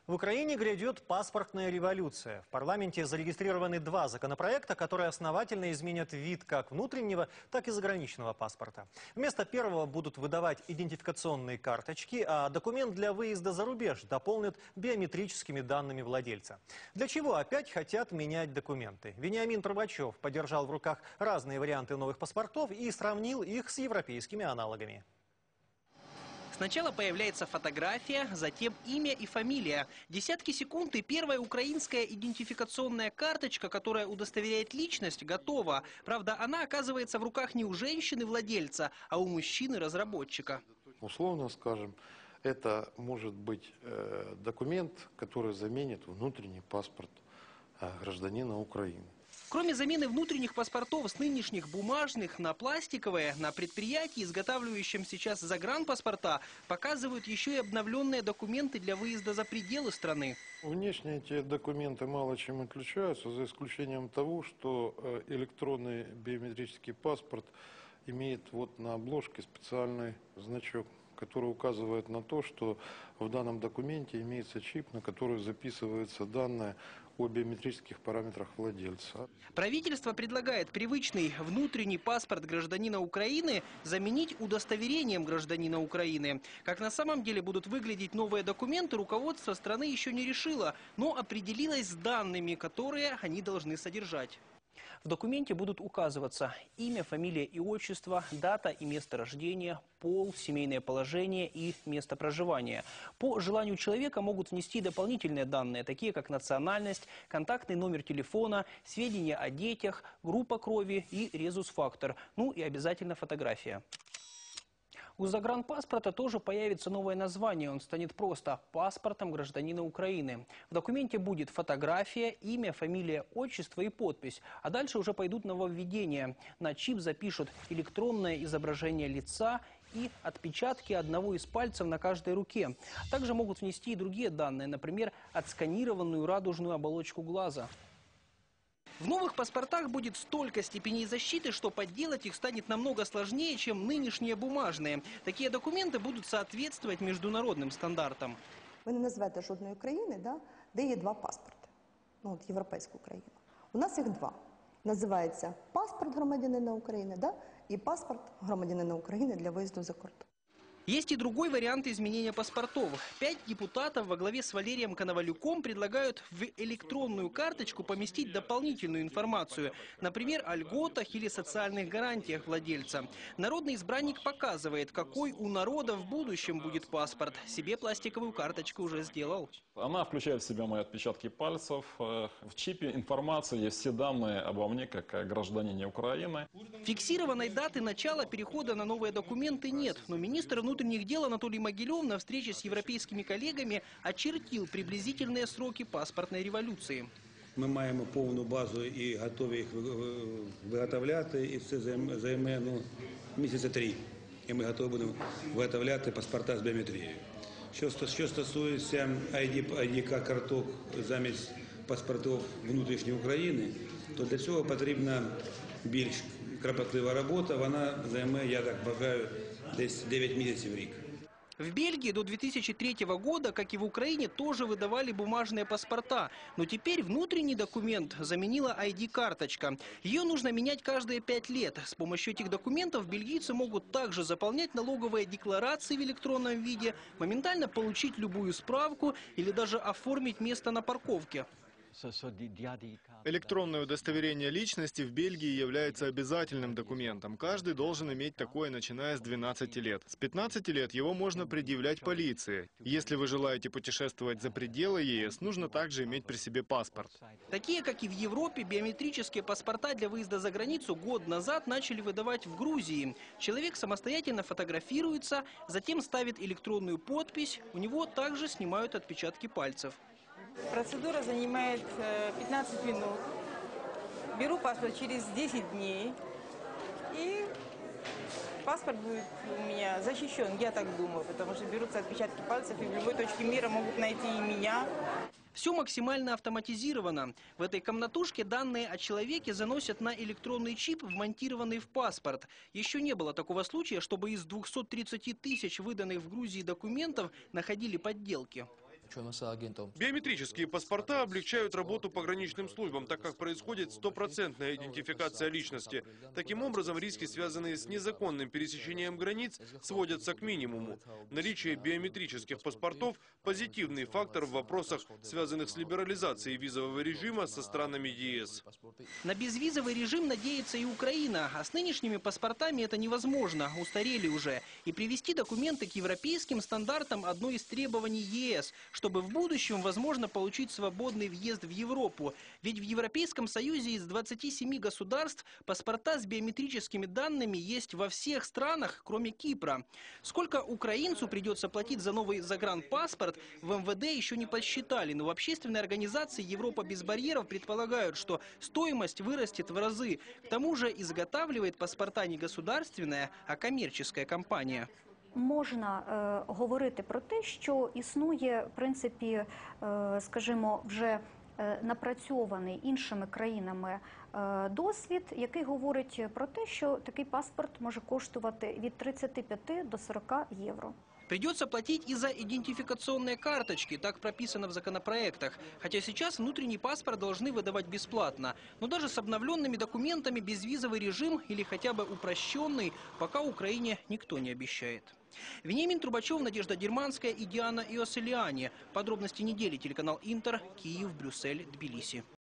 В Украине грядет паспортная революция. В парламенте зарегистрированы два законопроекта, которые основательно изменят вид как внутреннего, так и заграничного паспорта. Вместо первого будут выдавать идентификационные карточки, а документ для выезда за рубеж дополнят биометрическими данными владельца. Для чего опять хотят менять документы? Вениамин Трубачев подержал в руках разные варианты новых паспортов и сравнил их с европейскими аналогами. Сначала появляется фотография, затем имя и фамилия. Десятки секунд и первая украинская идентификационная карточка, которая удостоверяет личность, готова. Правда, она оказывается в руках не у женщины-владельца, а у мужчины-разработчика. Условно скажем, это может быть документ, который заменит внутренний паспорт гражданина Украины. Кроме замены внутренних паспортов с нынешних бумажных на пластиковые, на предприятии, изготавливающем сейчас загранпаспорта, показывают еще и обновленные документы для выезда за пределы страны. Внешне эти документы мало чем отличаются, за исключением того, что электронный биометрический паспорт имеет вот на обложке специальный значок, который указывает на то, что в данном документе имеется чип, на который записываются данные о биометрических параметрах владельца. Правительство предлагает привычный внутренний паспорт гражданина Украины заменить удостоверением гражданина Украины. Как на самом деле будут выглядеть новые документы, руководство страны еще не решило, но определилось с данными, которые они должны содержать. В документе будут указываться имя, фамилия и отчество, дата и место рождения, пол, семейное положение и место проживания. По желанию человека могут внести дополнительные данные, такие как национальность, контактный номер телефона, сведения о детях, группа крови и резус-фактор. Ну и обязательно фотография. У загранпаспорта тоже появится новое название. Он станет просто паспортом гражданина Украины. В документе будет фотография, имя, фамилия, отчество и подпись. А дальше уже пойдут нововведения. На чип запишут электронное изображение лица и отпечатки одного из пальцев на каждой руке. Также могут внести и другие данные, например, отсканированную радужную оболочку глаза. В новых паспортах будет столько степеней защиты, что подделать их станет намного сложнее, чем нынешние бумажные. Такие документы будут соответствовать международным стандартам. Ви не назвете жодної країни, де є два паспорти. Ну, от європейську країну. У нас їх два. Називається паспорт громадянина України, і паспорт громадянина України для виїзду за кордон. Есть и другой вариант изменения паспортов. 5 депутатов во главе с Валерием Коновалюком предлагают в электронную карточку поместить дополнительную информацию. Например, о льготах или социальных гарантиях владельца. Народный избранник показывает, какой у народа в будущем будет паспорт. Себе пластиковую карточку уже сделал. Она включает в себя мои отпечатки пальцев. В чипе информации есть все данные обо мне, как о гражданине Украины. Фиксированной даты начала перехода на новые документы нет. Но министр внутренних дел Анатолий Могилев на встрече с европейскими коллегами очертил приблизительные сроки паспортной революции. Ми маємо повну базу і готові їх виготовляти, і це займе місяця 3. І ми готові будемо виготовляти паспорта з біометрією. Що стосується ID-карток замість паспортів внутрішньої України, то для цього потрібна більш кропотлива робота, вона займе, я так вважаю, десь 9 месяцев в рік. В Бельгии до 2003 года, как и в Украине, тоже выдавали бумажные паспорта. Но теперь внутренний документ заменила ID-карточка. Ее нужно менять каждые 5 лет. С помощью этих документов бельгийцы могут также заполнять налоговые декларации в электронном виде, моментально получить любую справку или даже оформить место на парковке. Электронное удостоверение личности в Бельгии является обязательным документом. Каждый должен иметь такое, начиная с 12 лет. С 15 лет его можно предъявлять полиции. Если вы желаете путешествовать за пределы ЕС, нужно также иметь при себе паспорт. Такие, как и в Европе, биометрические паспорта для выезда за границу год назад начали выдавать в Грузии. Человек самостоятельно фотографируется, затем ставит электронную подпись, у него также снимают отпечатки пальцев. Процедура занимает 15 минут. Беру паспорт через 10 дней. И паспорт будет у меня защищен, я так думаю, потому что берутся отпечатки пальцев, и в любой точке мира могут найти и меня. Все максимально автоматизировано. В этой комнатушке данные о человеке заносят на электронный чип, вмонтированный в паспорт. Еще не было такого случая, чтобы из 230 тысяч выданных в Грузии документов находили подделки. Биометрические паспорта облегчают работу пограничным службам, так как происходит стопроцентная идентификация личности. Таким образом, риски, связанные с незаконным пересечением границ, сводятся к минимуму. Наличие биометрических паспортов – позитивный фактор в вопросах, связанных с либерализацией визового режима со странами ЕС. На безвизовый режим надеется и Украина, а с нынешними паспортами это невозможно, устарели уже. И привести документы к европейским стандартам – одно из требований ЕС, чтобы в будущем возможно получить свободный въезд в Европу. Ведь в Европейском Союзе из 27 государств паспорта с биометрическими данными есть во всех странах, кроме Кипра. Сколько украинцу придется платить за новый загранпаспорт, в МВД еще не подсчитали. Но в общественной организации «Европа без барьеров» предполагают, что стоимость вырастет в разы. К тому же изготавливает паспорта не государственная, а коммерческая компания. Можна говорити про те, що існує, в принципі, скажімо, вже напрацьований іншими країнами досвід, який говорить про те, що такий паспорт може коштувати від 35 до 40 євро. Придется платить и за идентификационные карточки, так прописано в законопроектах. Хотя сейчас внутренний паспорт должны выдавать бесплатно. Но даже с обновленными документами безвизовый режим или хотя бы упрощенный пока Украине никто не обещает. Вениамин Трубачев, Надежда Дерманская и Диана Иосилиани. Подробности недели. Телеканал Интер. Киев, Брюссель, Тбилиси.